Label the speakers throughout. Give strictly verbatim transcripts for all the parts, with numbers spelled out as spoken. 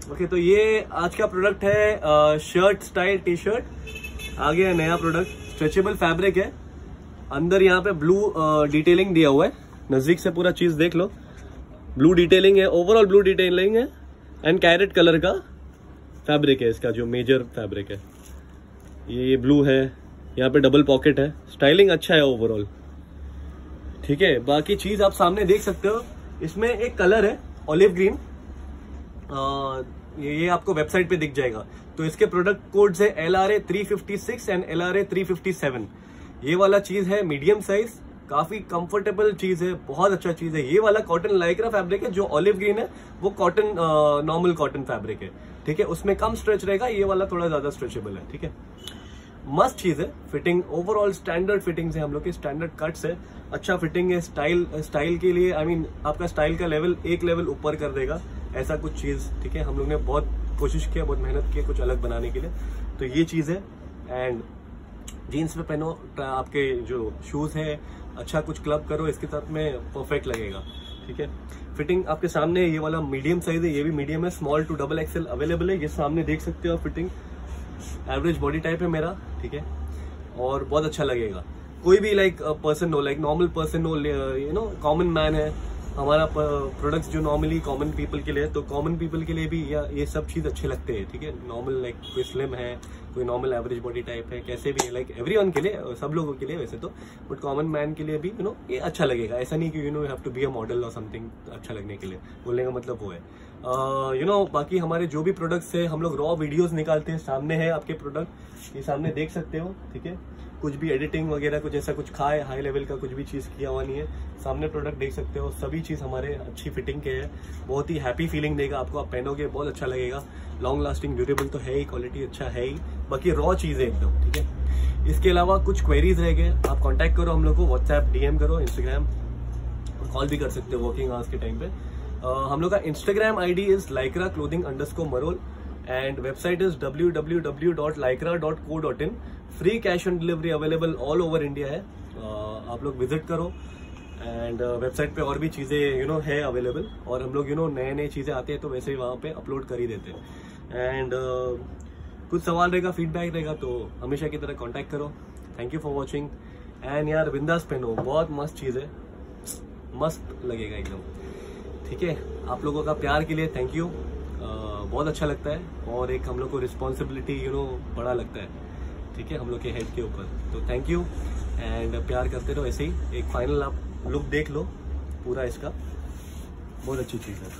Speaker 1: Okay, तो ये आज का प्रोडक्ट है शर्ट स्टाइल टी शर्ट। आगे है नया प्रोडक्ट, स्ट्रेचेबल फैब्रिक है, अंदर यहाँ पे ब्लू डिटेलिंग दिया हुआ है। नजदीक से पूरा चीज देख लो, ब्लू डिटेलिंग है, ओवरऑल ब्लू डिटेलिंग है एंड कैरेट कलर का फैब्रिक है। इसका जो मेजर फैब्रिक है ये ये ब्लू है, यहाँ पे डबल पॉकेट है, स्टाइलिंग अच्छा है ओवरऑल। ठीक है, बाकी चीज आप सामने देख सकते हो। इसमें एक कलर है ऑलिव ग्रीन, आ, ये, ये आपको वेबसाइट पे दिख जाएगा। तो इसके प्रोडक्ट कोड्स है L R A three fifty six and L R A three fifty seven. ये वाला चीज है मीडियम साइज, काफी कंफर्टेबल चीज है, बहुत अच्छा चीज है। ये वाला कॉटन लाइक्रा फैब्रिक है, जो ऑलिव ग्रीन है वो कॉटन नॉर्मल कॉटन फैब्रिक है। ठीक है, उसमें कम स्ट्रेच रहेगा, ये वाला थोड़ा ज्यादा स्ट्रेचेबल है। ठीक है, मस्त चीज है। फिटिंग ओवरऑल स्टैंडर्ड फिटिंग्स है, हम लोग के स्टैंडर्ड कट्स है, अच्छा फिटिंग है। स्टाइल स्टाइल के लिए आई I मीन mean, आपका स्टाइल का लेवल एक लेवल ऊपर कर देगा, ऐसा कुछ चीज। ठीक है, हम लोग ने बहुत कोशिश किया, बहुत मेहनत की कुछ अलग बनाने के लिए। तो ये चीज है। एंड जीन्स पे पहनो, आपके जो शूज है अच्छा कुछ क्लब करो इसके साथ में, परफेक्ट लगेगा। ठीक है, फिटिंग आपके सामने, ये वाला मीडियम साइज है, ये भी मीडियम है, small to double XL available है। ये सामने देख सकते हो फिटिंग, एवरेज बॉडी टाइप है मेरा। ठीक है, और बहुत अच्छा लगेगा। कोई भी लाइक पर्सन हो, लाइक नॉर्मल पर्सन हो, यू नो कॉमन मैन है, हमारा प्रोडक्ट्स जो नॉर्मली कॉमन पीपल के लिए, तो कॉमन पीपल के लिए भी या ये सब चीज अच्छे लगते हैं। ठीक है, नॉर्मल लाइक कोई स्लिम है, कोई नॉर्मल एवरेज बॉडी टाइप है, कैसे भी लाइक एवरीवन के लिए, सब लोगों के लिए वैसे तो, बट कॉमन मैन के लिए भी यू नो ये अच्छा लगेगा। ऐसा नहीं कि you know you have to be a model और समथिंग अच्छा लगने के लिए, बोलने का मतलब वो है। यू नो बाकी हमारे जो भी प्रोडक्ट्स है, हम लोग रॉ वीडियोस निकालते हैं। सामने है आपके प्रोडक्ट, ये सामने देख सकते हो। ठीक है, कुछ भी एडिटिंग वगैरह कुछ ऐसा कुछ खाए हाई लेवल का कुछ भी चीज किया हुआ नहीं है। सामने प्रोडक्ट देख सकते हो, सभी चीज हमारे अच्छी फिटिंग के है, बहुत ही हैप्पी फीलिंग देगा आपको। आप पहनोगे बहुत अच्छा लगेगा, लॉन्ग लास्टिंग, ड्यूरेबल तो है ही, क्वालिटी अच्छा है ही, बाकी रॉ चीज है एकदम। ठीक है, इसके अलावा कुछ क्वेरीज रह गए, आप कॉन्टेक्ट करो हम लोग को, व्हाट्सएप डीएम करो, इंस्टाग्राम कॉल भी कर सकते हो वर्किंग आवर्स के टाइम पे। uh, हम लोग का Instagram I D is Lycra clothing underscore Marol and website is W W W dot Lycra dot co dot in. Free cash on delivery available all over India है, uh, आप लोग visit करो। And website uh, पे और भी चीजें you know है available, और हम लोग यू नो नए नए चीजें आते हैं तो वैसे ही वहाँ पे अपलोड कर ही देते हैं। एंड uh, कुछ सवाल रहेगा, फीडबैक रहेगा तो हमेशा की तरह कांटेक्ट करो। Thank you for watching. And यार बिंदास पहनो, बहुत मस्त चीज है, मस्त लगेगा एकदम। ठीक है, आप लोगों का प्यार के लिए थैंक यू, uh, बहुत अच्छा लगता है, और एक हम लोग को रिस्पॉन्सिबिलिटी यू नो बड़ा लगता है। ठीक है, हम लोग के हेड के ऊपर, तो थैंक यू एंड प्यार करते रहो ऐसे ही। एक फाइनल आप लुक देख लो पूरा इसका, बहुत अच्छी चीज है।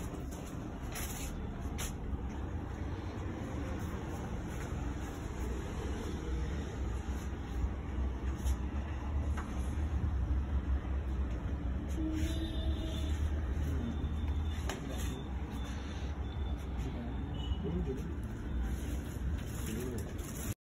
Speaker 1: Thank you.